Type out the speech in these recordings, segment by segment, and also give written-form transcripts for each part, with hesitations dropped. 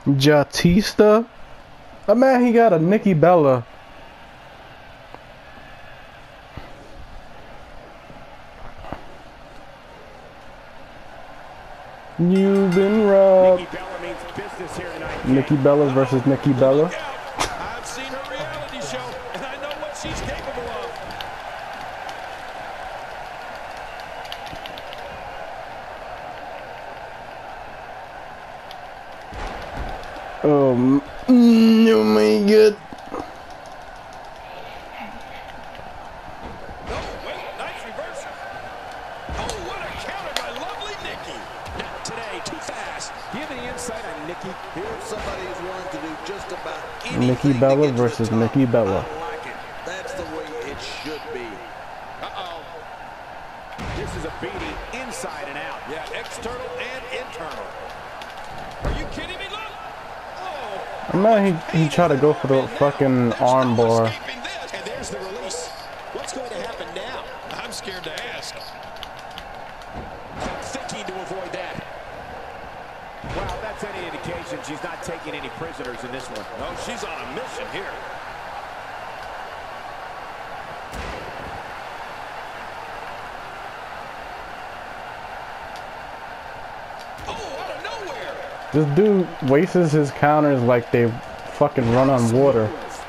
Jatista? Oh man, he got a Nikki Bella. You've been robbed. Nikki Bella versus Nikki Bella. I've seen her reality show, and I know what she's capable of. Oh my god. Oh, wait, nice reversal. Oh, what a counter by lovely Nikki. Not today, too fast. Do you have any insight on Nikki? Here's somebody who's willing to do just about anything. Nikki Bella versus Nikki Bella. I like it. That's the way it should be. Uh-oh. This is a beating inside and out. Yeah, external and internal. Are you kidding me? Look. Oh. Man, he tried to go for the fucking arm bar. And there's the release. What's going to happen now? I'm scared to ask. Thinking to avoid that. Well, that's any indication she's not taking any prisoners in this one. No, she's on a mission here. Oh, out of nowhere. This dude wastes his counters like they fucking run on water.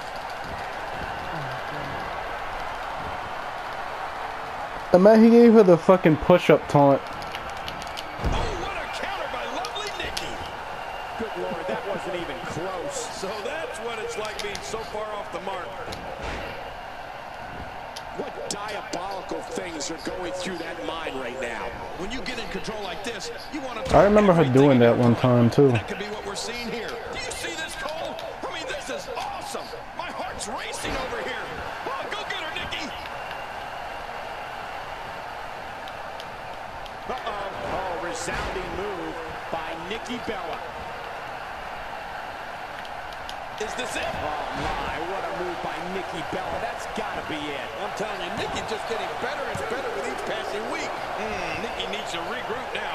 And man, he gave her the fucking push-up taunt. Oh, what a counter by lovely Nikki. Good Lord, that wasn't even close. So that's what it's like being so far off the mark. What diabolical things are going through that mind right now? When you get in control like this, you want to... I remember her doing that one time too. That could be what we're seeing here. Do you see this, Cole? I mean, this is awesome. My heart's racing over here. Oh, go get her, Nikki. Uh-oh. Oh, resounding move by Nikki Bella. Is this it? Oh, my, what a move by Nikki Bella. That's got to be it. I'm telling you, Nikki just getting better and better with each passing week. Nikki needs to regroup now.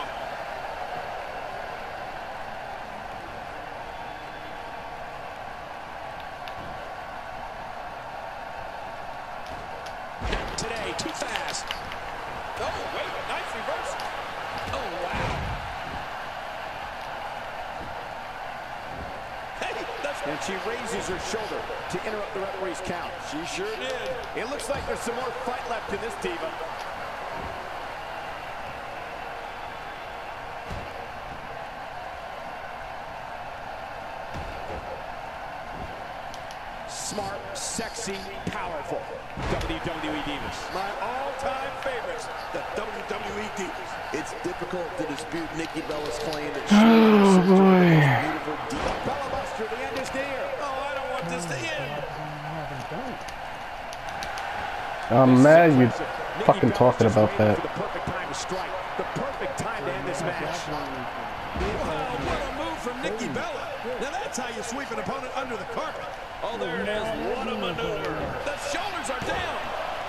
Not today, too fast. Oh, wait, nice reversal. Oh, wow. And she raises her shoulder to interrupt the referee's count. She sure did. It looks like there's some more fight left in this diva. Smart, sexy, powerful. WWE Divas. My all-time favorites, the WWE Divas. It's difficult to dispute Nikki Bella's claim that Oh boy. beautiful diva. Bella Buster, the end is near. Oh, I don't want this to end. I'm mad you fucking talking about that. The perfect time to strike. The perfect time to end this match. Wow, what a move from Nikki Bella. Now that's how you sweep an opponent under the carpet. Oh, there it is. What a maneuver. The shoulders are down.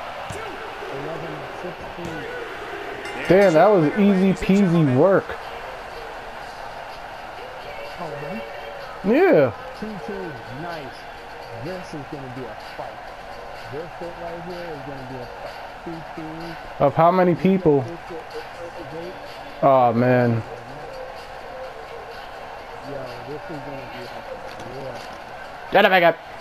11, 16. Damn, that was easy peasy work. Yeah. 2-2, nice. This is going to be a fight. This bit right here is going to be a fight. 2-2. Of how many people? Oh man. Yo, this is going to be a fight. Get it back up.